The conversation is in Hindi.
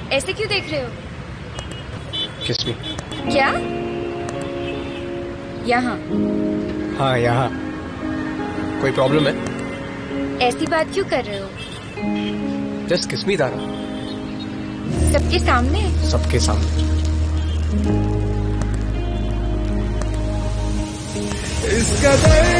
ऐसे क्यों देख रहे हो? किस में? क्या? यहाँ। हाँ यहाँ। कोई प्रॉब्लम है? ऐसी बात क्यों कर रहे हो? जस्ट किस मी तारा। सबके सामने? सबके सामने। इसका